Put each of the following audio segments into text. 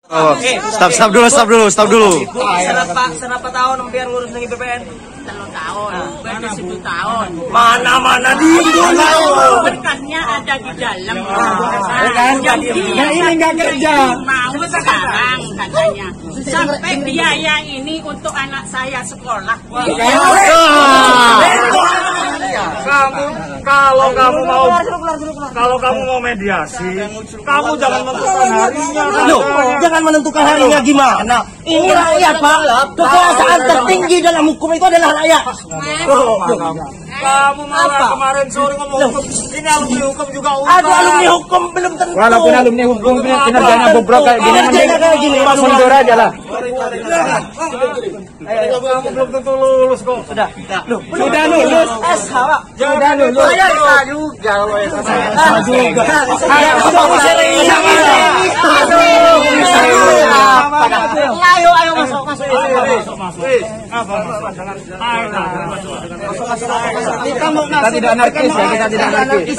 Oh, stop dulu. Senapa tahun biar ngurus dengan BPN? 3 tahun, berarti 10 tahun. Mana diem dulu. Berkatnya ada di dalam. Nah ini nggak kerja. Mau sekarang katanya. Sampai biaya ini untuk anak saya sekolah. Kalau kamu mau mediasi, kamu jangan menentukan harinya. Loh, jangan menentukan harinya gimana? Ini rakyat, Pak. Kekuasaan tertinggi dalam hukum itu adalah rakyat. Kamu malah kemarin sore ngomong hukum. Ini alumni hukum juga udah. Ada alumni hukum belum tentu. Walaupun alumni hukum kinerjanya bobrok kayak gini, mending mundur aja lah. Kamu belum tentu lulus kok. Sudah lulus. Sudah lulus. Saya juga. Ayo masuk. Kita tidak anarkis ya, kita tidak anarkis.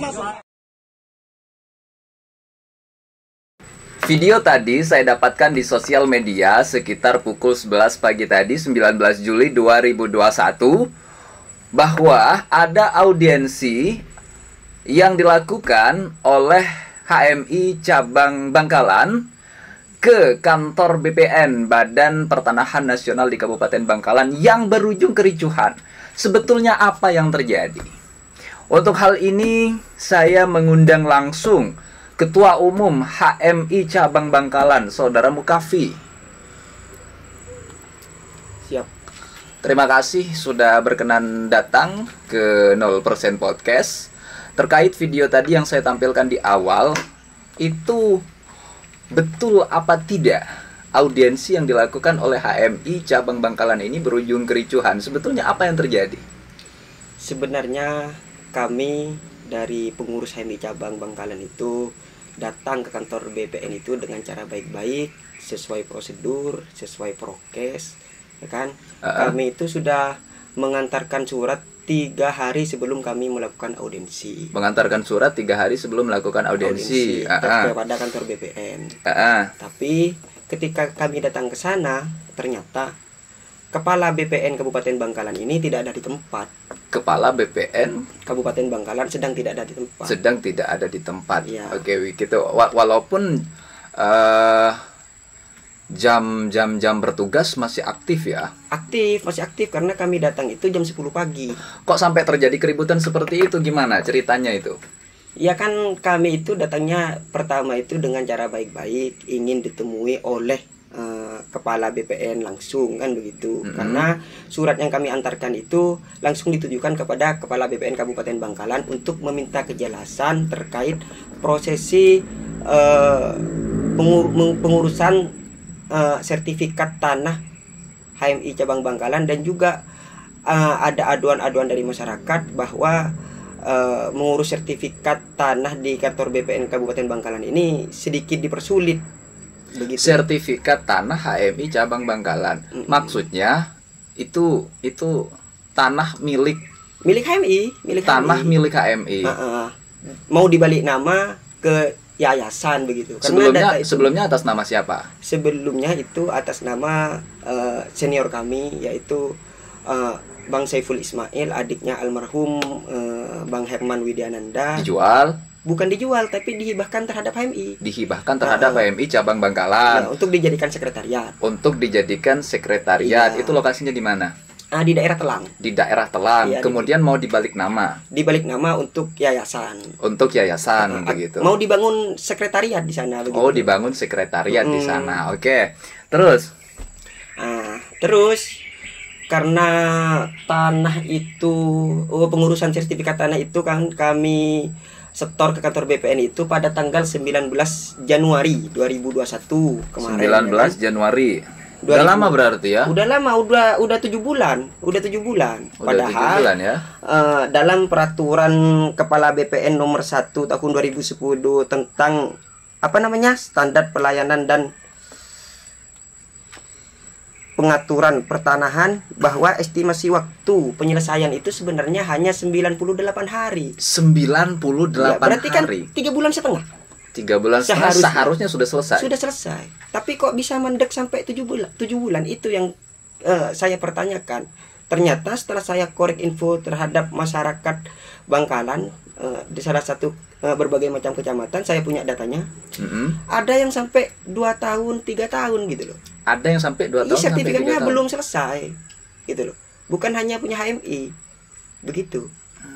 Video tadi saya dapatkan di sosial media sekitar pukul 11 pagi tadi, 19 Juli 2021, bahwa ada audiensi yang dilakukan oleh HMI Cabang Bangkalan ke kantor BPN, Badan Pertanahan Nasional di Kabupaten Bangkalan, yang berujung kericuhan. Sebetulnya apa yang terjadi? Untuk hal ini saya mengundang langsung Ketua Umum HMI Cabang Bangkalan, Saudara Mukafi. Siap. Terima kasih sudah berkenan datang ke 0% Podcast. Terkait video tadi yang saya tampilkan di awal, itu betul apa tidak audiensi yang dilakukan oleh HMI Cabang Bangkalan ini berujung kericuhan? Sebetulnya apa yang terjadi? Sebenarnya kami dari pengurus HMI Cabang Bangkalan itu datang ke kantor BPN itu dengan cara baik-baik, sesuai prosedur, sesuai prokes, ya kan? Kami itu sudah mengantarkan surat 3 hari sebelum kami melakukan audiensi. Mengantarkan surat 3 hari sebelum melakukan audiensi. Kepada kantor BPN. Tapi ketika kami datang ke sana, ternyata Kepala BPN Kabupaten Bangkalan ini tidak ada di tempat. Kepala BPN Kabupaten Bangkalan sedang tidak ada di tempat. Sedang tidak ada di tempat. Ya. Oke, gitu. Walaupun jam bertugas masih aktif ya? Masih aktif karena kami datang itu jam 10 pagi. Kok sampai terjadi keributan seperti itu? Gimana ceritanya itu? Ya kan kami itu datangnya pertama itu dengan cara baik-baik, ingin ditemui oleh Kepala BPN langsung, kan begitu. Karena surat yang kami antarkan itu langsung ditujukan kepada Kepala BPN Kabupaten Bangkalan untuk meminta kejelasan terkait prosesi pengurusan sertifikat tanah HMI Cabang Bangkalan, dan juga ada aduan-aduan dari masyarakat bahwa mengurus sertifikat tanah di kantor BPN Kabupaten Bangkalan ini sedikit dipersulit. Begitu. Sertifikat tanah HMI Cabang Bangkalan. Maksudnya itu tanah milik HMI, tanah milik HMI. Mau dibalik nama ke yayasan begitu. Sebelumnya atas nama siapa? Sebelumnya itu atas nama senior kami, yaitu Bang Saiful Ismail, adiknya almarhum Bang Herman Widiananda. Dijual? Bukan dijual, tapi dihibahkan terhadap HMI. Dihibahkan terhadap HMI Cabang Bangkalan. Untuk dijadikan sekretariat. Untuk dijadikan sekretariat. Ya. Itu lokasinya di mana? Di daerah Telang. Di daerah Telang. Ya, kemudian mau dibalik nama. Dibalik nama untuk yayasan. Untuk yayasan begitu. Mau dibangun sekretariat di sana begitu. Oh, dibangun sekretariat di sana. Oke. Terus karena tanah itu pengurusan sertifikat tanah itu kan kami setor ke kantor BPN itu pada tanggal 19 Januari 2021 kemarin. 19 Januari. Udah lama berarti ya? Udah lama, udah 7 bulan. Padahal 7 bulan ya? Dalam peraturan Kepala BPN nomor 1 tahun 2010 tentang standar pelayanan dan pengaturan pertanahan, bahwa estimasi waktu penyelesaian itu sebenarnya hanya 98 hari. 98 ya, berarti hari. Kan 3,5 bulan. 3 bulan seharusnya sudah selesai. Sudah selesai. Tapi kok bisa mandek sampai 7 bulan? 7 bulan itu yang saya pertanyakan. Ternyata setelah saya korek info terhadap masyarakat Bangkalan di salah satu berbagai macam kecamatan, saya punya datanya. Ada yang sampai 2 tahun, 3 tahun gitu loh. Ada yang sampai 2 tahun sampai 3 sertifikatnya tahun. belum selesai. Gitu loh. Bukan hanya punya HMI. Begitu.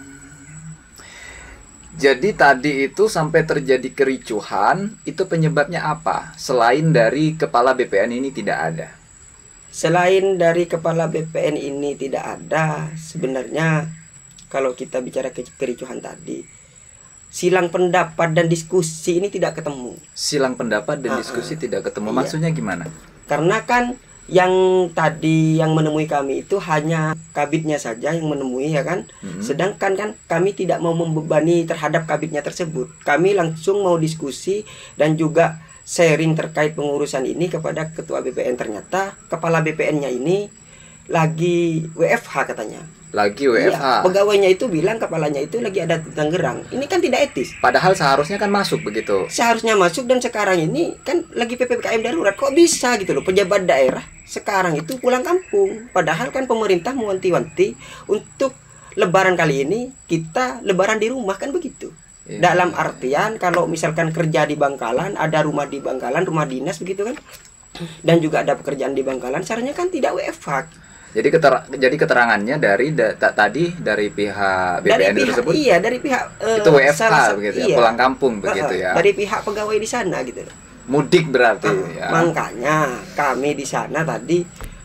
Jadi tadi itu sampai terjadi kericuhan, itu penyebabnya apa? Selain dari kepala BPN ini tidak ada. Selain dari kepala BPN ini tidak ada, sebenarnya kalau kita bicara kericuhan tadi, silang pendapat dan diskusi ini tidak ketemu. Silang pendapat dan diskusi tidak ketemu. Iya. Maksudnya gimana? Karena kan yang tadi yang menemui kami itu hanya kabitnya saja yang menemui, ya kan. Sedangkan kan kami tidak mau membebani terhadap kabitnya tersebut. Kami langsung mau diskusi dan juga sharing terkait pengurusan ini kepada ketua BPN. Ternyata kepala BPN-nya ini lagi WFH katanya. Lagi WFH. Iya, pegawainya itu bilang kepalanya itu lagi ada di Tangerang. Ini kan tidak etis. Padahal seharusnya kan masuk begitu. Seharusnya masuk, dan sekarang ini kan lagi PPKM darurat. Kok bisa gitu loh pejabat daerah sekarang itu pulang kampung. Padahal kan pemerintah mewanti-wanti untuk lebaran kali ini kita lebaran di rumah, kan begitu. Dalam artian kalau misalkan kerja di Bangkalan, ada rumah di Bangkalan, rumah dinas begitu kan. Dan juga ada pekerjaan di Bangkalan, seharusnya kan tidak WFH. Jadi keterangannya dari tadi dari pihak BPN tersebut. Iya, dari pihak itu WFH begitu ya, iya, pulang kampung begitu ya. Dari pihak pegawai di sana gitu loh. Mudik berarti ya. Makanya kami di sana tadi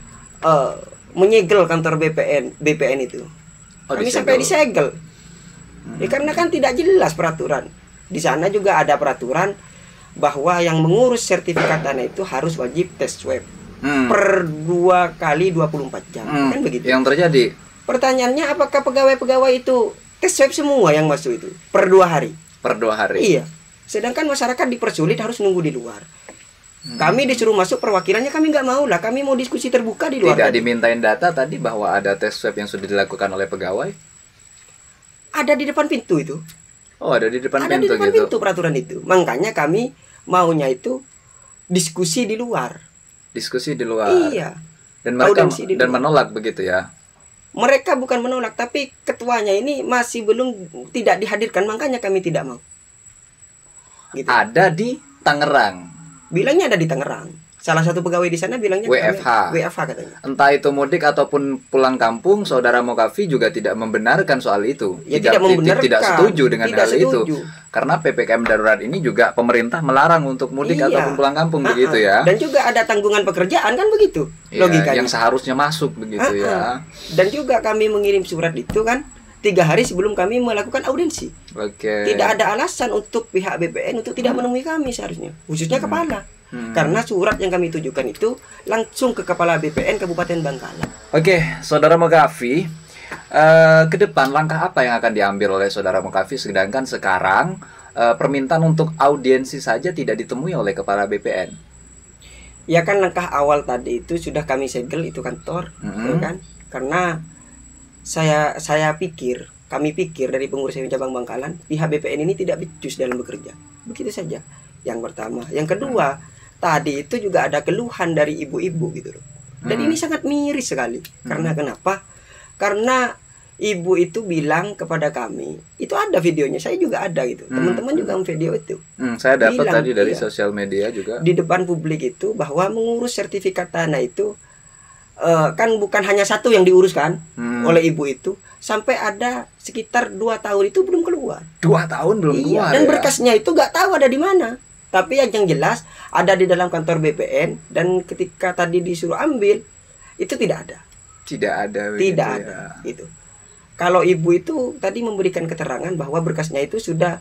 menyegel kantor BPN itu. Kami sampai disegel. Ya, karena kan tidak jelas peraturan. Di sana juga ada peraturan bahwa yang mengurus sertifikat tanah itu harus wajib tes swab. Per 2 kali 24 jam. Kan begitu. Yang terjadi. Pertanyaannya, apakah pegawai-pegawai itu tes swab semua yang masuk itu per 2 hari? Per 2 hari. Iya. Sedangkan masyarakat dipersulit harus nunggu di luar. Kami disuruh masuk, perwakilannya kami nggak mau lah. Kami mau diskusi terbuka di luar. Tidak dimintain data tadi bahwa ada tes swab yang sudah dilakukan oleh pegawai? Ada di depan pintu itu. Oh, ada di depan Ada pintu di depan gitu. pintu peraturan itu. Makanya kami maunya itu diskusi di luar. Diskusi di luar. Iya. Dan mereka Audiensi di luar. menolak begitu ya. Mereka bukan menolak, tapi ketuanya ini masih belum tidak dihadirkan, makanya kami tidak mau. Gitu. Ada di Tangerang. Bilangnya ada di Tangerang. Salah satu pegawai di sana bilangnya WFH. WFH katanya. Entah itu mudik ataupun pulang kampung, saudara Mokafi juga tidak membenarkan soal itu. Ya, tidak membenarkan. Tidak setuju dengan Tidak hal setuju. itu. Karena PPKM darurat ini juga pemerintah melarang untuk mudik Iya. ataupun pulang kampung begitu ya. Dan juga ada tanggungan pekerjaan, kan begitu Ya, logikanya. yang seharusnya masuk begitu ya. Dan juga kami mengirim surat itu kan 3 hari sebelum kami melakukan audiensi. Oke. Tidak ada alasan untuk pihak BPN untuk tidak menemui kami seharusnya, khususnya kepala. Karena surat yang kami tujukan itu langsung ke kepala BPN Kabupaten Bangkalan. Oke, saudara Mokafi, ke depan langkah apa yang akan diambil oleh saudara Mokafi, sedangkan sekarang permintaan untuk audiensi saja tidak ditemui oleh kepala BPN? Ya kan, langkah awal tadi itu sudah kami segel itu kantor, ya kan? Karena kami pikir dari pengurus cabang Bangkalan, pihak BPN ini tidak becus dalam bekerja. Begitu saja. Yang pertama, yang kedua, tadi itu juga ada keluhan dari ibu-ibu gitu loh. Dan ini sangat miris sekali. Karena kenapa? Karena ibu itu bilang kepada kami, itu ada videonya, saya juga ada gitu. Teman-teman juga video itu. Saya dapat Bilang, tadi dari iya, sosial media juga. di depan publik itu bahwa mengurus sertifikat tanah itu kan bukan hanya satu yang diuruskan oleh ibu itu, sampai ada sekitar 2 tahun itu belum keluar. 2 tahun belum keluar. Dan ya? berkasnya itu nggak tahu ada di mana. Tapi yang jelas ada di dalam kantor BPN, dan ketika tadi disuruh ambil itu tidak ada. Tidak ada. Tidak ya. ada gitu. Kalau ibu itu tadi memberikan keterangan bahwa berkasnya itu sudah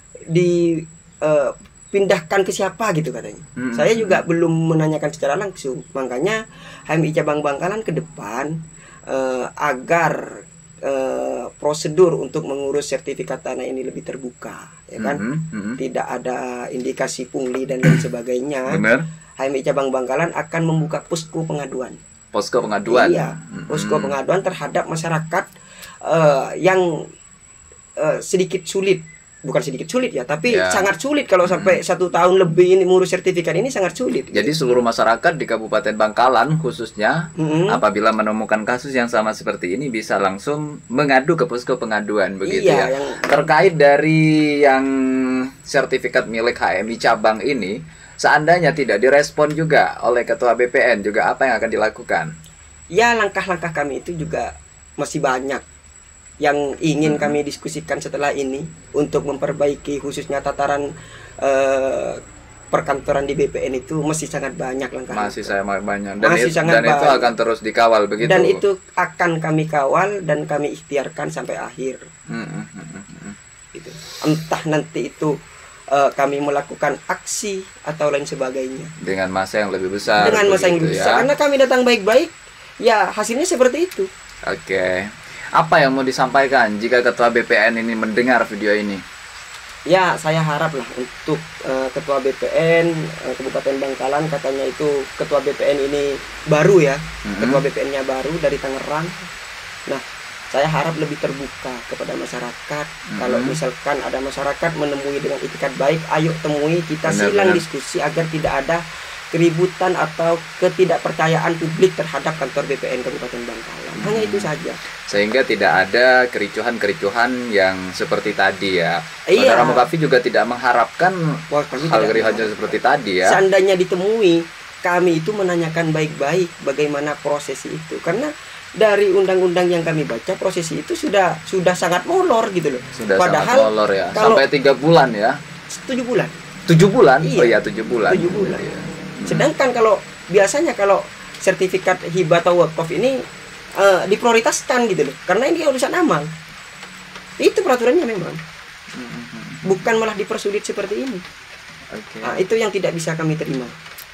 dipindahkan ke siapa gitu katanya. Saya juga belum menanyakan secara langsung. Makanya HMI cabang Bangkalan ke depan agar prosedur untuk mengurus sertifikat tanah ini lebih terbuka, ya kan? Tidak ada indikasi pungli dan lain sebagainya. Benar. HMI cabang Bangkalan akan membuka posko pengaduan. Posko pengaduan. Iya, posko pengaduan terhadap masyarakat yang sedikit sulit bukan sedikit sulit ya, tapi Ya. sangat sulit kalau sampai 1 tahun lebih ini ngurus sertifikat ini sangat sulit. Jadi seluruh masyarakat di Kabupaten Bangkalan khususnya apabila menemukan kasus yang sama seperti ini bisa langsung mengadu ke posko pengaduan begitu Iya, ya. Terkait dari yang sertifikat milik HMI cabang ini, seandainya tidak direspon juga oleh Ketua BPN juga apa yang akan dilakukan? Ya, langkah-langkah kami itu juga masih banyak yang ingin kami diskusikan setelah ini untuk memperbaiki khususnya tataran perkantoran di BPN itu masih sangat banyak langkah. Masih saya banyak dan, Masih sangat dan itu banyak. akan terus dikawal begitu. Dan itu akan kami kawal dan kami ikhtiarkan sampai akhir. Gitu. Entah nanti itu kami melakukan aksi atau lain sebagainya. Dengan masa yang lebih besar. Dengan masa yang begitu lebih besar. Karena kami datang baik-baik, ya hasilnya seperti itu. Oke. Apa yang mau disampaikan jika Ketua BPN ini mendengar video ini? Ya, saya harap lah untuk Ketua BPN Kabupaten Bangkalan, katanya itu Ketua BPN ini baru ya, Ketua BPN-nya baru dari Tangerang. Nah, saya harap lebih terbuka kepada masyarakat. Kalau misalkan ada masyarakat menemui dengan itikat baik, ayo temui, kita silang diskusi agar tidak ada keributan atau ketidakpercayaan publik terhadap kantor BPN Kabupaten Bangkalan. Hanya itu saja. Sehingga tidak ada kericuhan-kericuhan yang seperti tadi ya. Iya. Saudara Mukafi juga tidak mengharapkan Wah, kami hal tidak kericuhan seperti tadi ya. Seandainya ditemui, kami itu menanyakan baik-baik bagaimana prosesi itu. Karena dari undang-undang yang kami baca, prosesi itu sudah sangat molor gitu loh. Sudah Padahal sangat molor ya. kalau Sampai 3 bulan ya. 7 bulan. 7 bulan? Iya. Oh iya 7 bulan. 7 bulan. Iya. Sedangkan kalau biasanya kalau sertifikat hibah atau wakaf ini diprioritaskan gitu loh. Karena ini urusan amal. Itu peraturannya memang. Bukan malah dipersulit seperti ini. Oke. Nah, itu yang tidak bisa kami terima.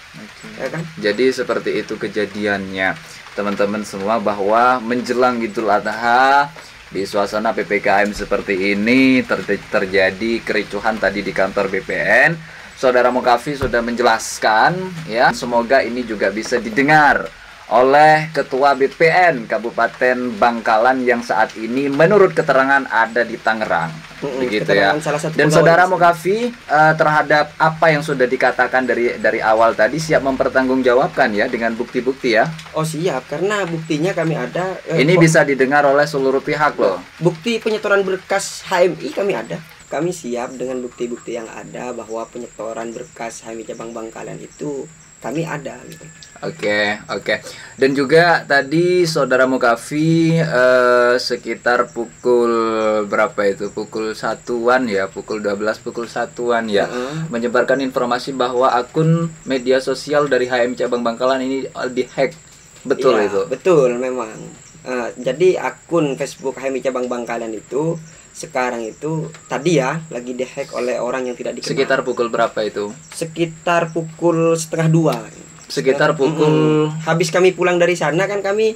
Ya kan? Jadi seperti itu kejadiannya teman-teman semua, bahwa menjelang Idul Adha di suasana PPKM seperti ini terjadi kericuhan tadi di kantor BPN. Saudara Mukafi sudah menjelaskan ya, semoga ini juga bisa didengar oleh Ketua BPN Kabupaten Bangkalan yang saat ini menurut keterangan ada di Tangerang. Begitu ya. Dan Saudara Mukafi terhadap apa yang sudah dikatakan dari awal tadi siap mempertanggungjawabkan ya dengan bukti-bukti ya. Oh siap, karena buktinya kami ada. Ini bisa didengar oleh seluruh pihak loh. Bukti penyetoran berkas HMI kami ada. Kami siap dengan bukti-bukti yang ada bahwa penyetoran berkas HMI cabang Bangkalan itu kami ada gitu. Oke. Dan juga tadi Saudara Mukafi sekitar pukul berapa itu? Pukul 1-an ya, pukul 12, pukul 1-an ya. Menyebarkan informasi bahwa akun media sosial dari HMI cabang Bangkalan ini dihack. Betul Iya, itu? Betul memang. Jadi akun Facebook HMI cabang Bangkalan itu sekarang itu tadi ya lagi dihack oleh orang yang tidak dikenal. Sekitar pukul berapa itu? Sekitar pukul 1:30. Sekitar pukul habis kami pulang dari sana kan kami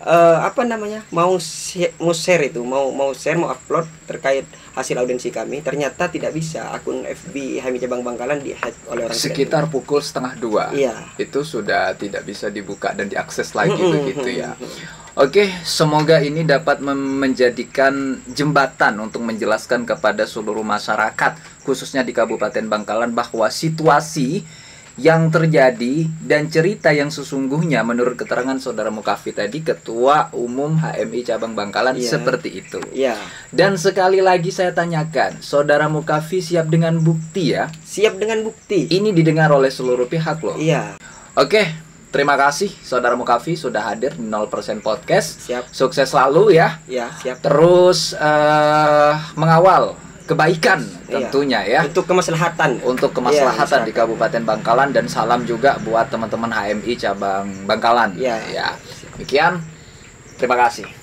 mau share itu, mau upload terkait hasil audiensi kami. Ternyata tidak bisa, akun FB HMI cabang Bangkalan dihack oleh orang sekitar pukul 1:30. Iya. Itu sudah tidak bisa dibuka dan diakses lagi begitu ya. Oke, semoga ini dapat menjadikan jembatan untuk menjelaskan kepada seluruh masyarakat khususnya di Kabupaten Bangkalan bahwa situasi yang terjadi dan cerita yang sesungguhnya menurut keterangan Saudara Mukafi tadi, Ketua Umum HMI cabang Bangkalan, seperti itu. Iya. Dan sekali lagi saya tanyakan, Saudara Mukafi siap dengan bukti ya? Siap dengan bukti. Ini didengar oleh seluruh pihak loh. Iya. Oke. Terima kasih Saudara Mukafi sudah hadir di 0% Podcast. Siap. Sukses selalu ya. Ya, siap. Terus mengawal kebaikan tentunya ya. Untuk kemaslahatan. Untuk kemaslahatan di Kabupaten Bangkalan, dan salam juga buat teman-teman HMI cabang Bangkalan. Ya. Ya. Demikian. Terima kasih.